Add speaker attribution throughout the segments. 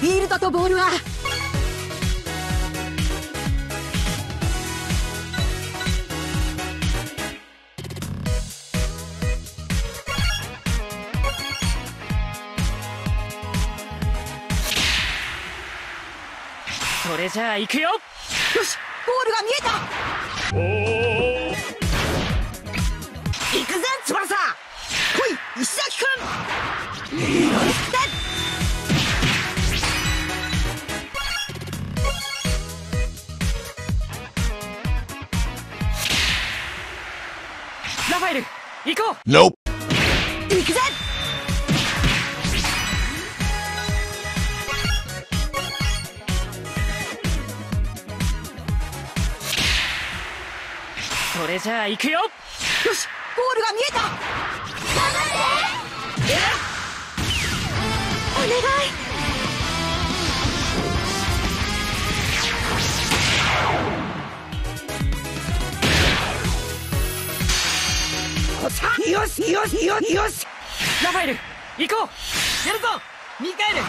Speaker 1: フィールドとボールは
Speaker 2: それじゃあ行くよ。
Speaker 1: よし、ゴールが見えた。行くぜ翼。来い石崎くん。
Speaker 2: ラファエル行こう。
Speaker 3: Nope.
Speaker 1: 行くぜ。
Speaker 2: それじゃあ行くよ。
Speaker 1: よし、ゴールが見えた。頑張って。お願い。よしよしよしよし。
Speaker 2: ラファエル行こう。やるぞミカエル。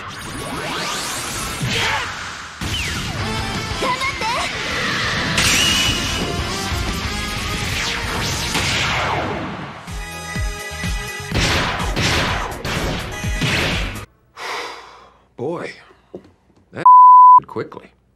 Speaker 1: 頑張って。
Speaker 3: Boy, that quickly.